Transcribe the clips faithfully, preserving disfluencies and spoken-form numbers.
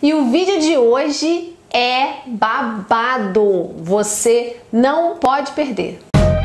E o vídeo de hoje é babado, você não pode perder.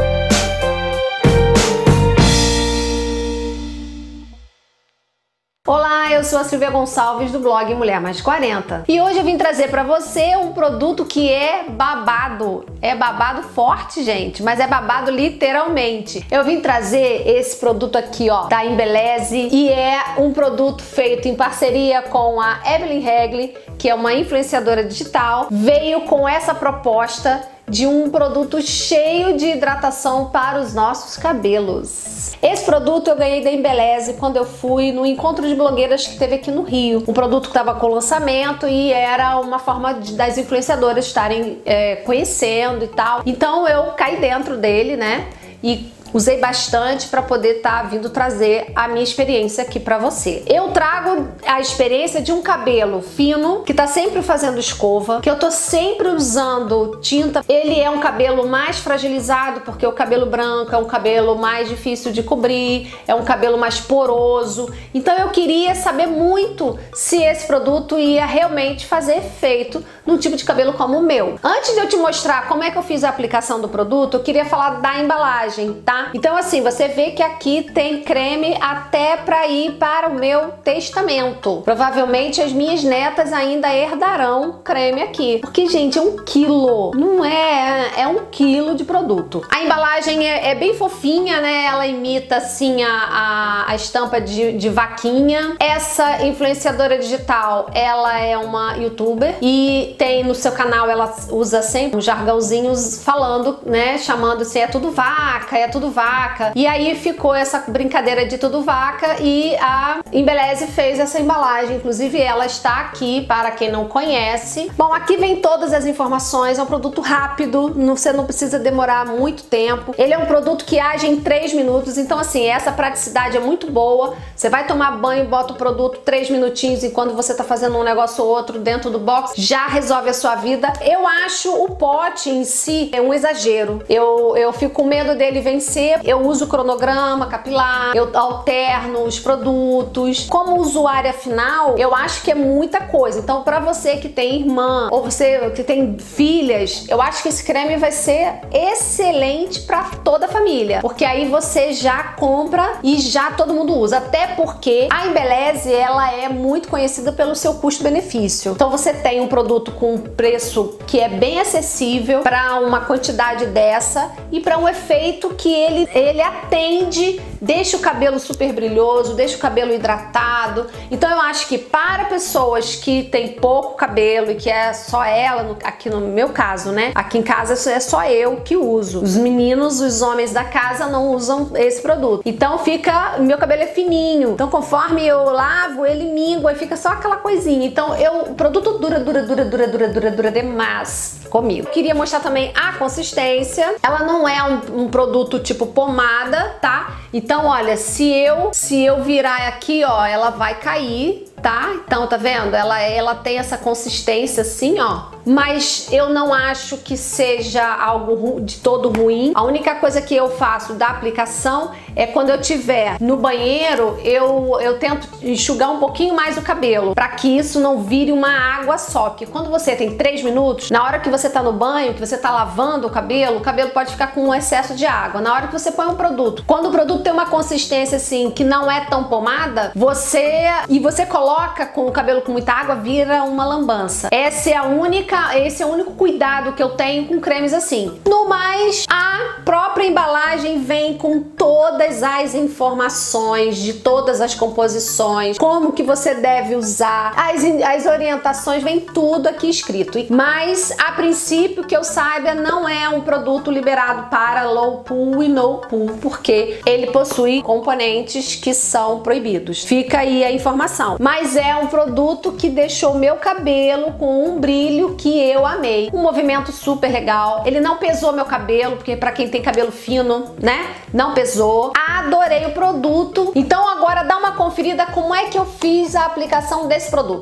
Olá, eu sou a Silvia Gonçalves do blog Mulher Mais quarenta e hoje eu vim trazer para você um produto que é babado. É babado forte, gente, mas é babado literalmente. Eu vim trazer esse produto aqui, ó, da Embeleze, e é um produto feito em parceria com a Evelyn Regli, que é uma influenciadora digital. Veio com essa proposta de um produto cheio de hidratação para os nossos cabelos. Esse produto eu ganhei da Embeleze quando eu fui no encontro de blogueiras que teve aqui no Rio. Um produto que estava com lançamento e era uma forma de, das influenciadoras estarem é, conhecendo e tal. Então eu caí dentro dele, né? E usei bastante para poder estar tá vindo trazer a minha experiência aqui para você. Eu trago a experiência de um cabelo fino, que tá sempre fazendo escova, que eu tô sempre usando tinta. Ele é um cabelo mais fragilizado, porque o cabelo branco é um cabelo mais difícil de cobrir, é um cabelo mais poroso. Então eu queria saber muito se esse produto ia realmente fazer efeito num tipo de cabelo como o meu. Antes de eu te mostrar como é que eu fiz a aplicação do produto, eu queria falar da embalagem, tá? Então assim, você vê que aqui tem creme até para ir para o meu testamento. Provavelmente as minhas netas ainda herdarão creme aqui. Porque, gente, é um quilo. Não é... É um quilo de produto. A embalagem é, é bem fofinha, né? Ela imita, assim, a, a, a estampa de, de vaquinha. Essa influenciadora digital, ela é uma youtuber e tem no seu canal, ela usa sempre um jargãozinho falando, né? Chamando assim, é tudo vaca, é tudo vaca. E aí ficou essa brincadeira de tudo vaca e a Embeleze fez essa embalagem. Inclusive ela está aqui para quem não conhece. Bom, aqui vem todas as informações. É um produto rápido, você não precisa demorar muito tempo. Ele é um produto que age em três minutos. Então assim, essa praticidade é muito boa. Você vai tomar banho, bota o produto três minutinhos e quando você tá fazendo um negócio ou outro dentro do box, já resolve a sua vida. Eu acho o pote em si é um exagero. Eu, eu fico com medo dele vencer. Eu uso cronograma capilar, eu alterno os produtos. Como usuária final, eu acho que é muita coisa. Então, para você que tem irmã ou você que tem filhas, eu acho que esse creme vai ser excelente para toda a família, porque aí você já compra e já todo mundo usa. Até porque a Embeleze, ela é muito conhecida pelo seu custo-benefício. Então, você tem um produto com um preço que é bem acessível para uma quantidade dessa e para um efeito que ele ele atende, deixa o cabelo super brilhoso, deixa o cabelo hidratado. Então eu acho que para pessoas que tem pouco cabelo e que é só ela, no, aqui no meu caso, né? Aqui em casa é só eu que uso. Os meninos, os homens da casa não usam esse produto. Então fica, meu cabelo é fininho. Então conforme eu lavo, ele mingua e fica só aquela coisinha. Então eu, o produto dura, dura, dura, dura, dura, dura, dura demais comigo. Queria mostrar também a consistência. Ela não é um, um produto tipo pomada, tá? Então, olha, se eu se eu virar aqui, ó, ela vai cair, tá? Então, tá vendo? Ela, ela tem essa consistência assim, ó. Mas eu não acho que seja algo de todo ruim. A única coisa que eu faço da aplicação é quando eu tiver no banheiro, eu, eu tento enxugar um pouquinho mais o cabelo, para que isso não vire uma água só. Porque quando você tem três minutos, na hora que você tá no banho, que você tá lavando o cabelo, o cabelo pode ficar com um excesso de água. Na hora que você põe um produto, quando o produto tem uma consistência assim, que não é tão pomada, você e você coloca com o cabelo com muita água, vira uma lambança. Essa é a única Esse é o único cuidado que eu tenho com cremes assim. No mais, a própria embalagem vem com todas as informações de todas as composições, como que você deve usar, as, as orientações, vem tudo aqui escrito. Mas, a princípio, que eu saiba, não é um produto liberado para low pool e no pool, porque ele possui componentes que são proibidos. Fica aí a informação. Mas é um produto que deixou meu cabelo com um brilho que eu amei. Um movimento super legal. Ele não pesou meu cabelo, porque para quem tem cabelo fino, né? Não pesou. Adorei o produto. Então agora dá uma conferida como é que eu fiz a aplicação desse produto.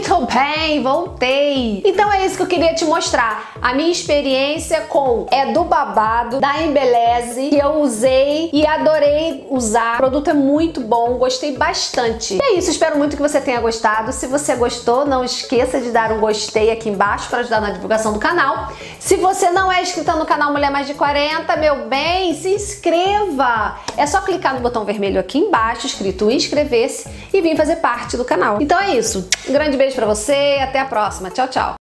Muito bem, voltei! Então é isso que eu queria te mostrar. A minha experiência com é do babado da Embeleze, que eu usei e adorei usar. O produto é muito bom, gostei bastante. E é isso, espero muito que você tenha gostado. Se você gostou, não esqueça de dar um gostei aqui embaixo para ajudar na divulgação do canal. Se você não é inscrito no canal Mulher Mais de quarenta, meu bem, se inscreva! É só clicar no botão vermelho aqui embaixo, escrito inscrever-se, e vir fazer parte do canal. Então é isso. Um grande beijo pra você e até a próxima. Tchau, tchau!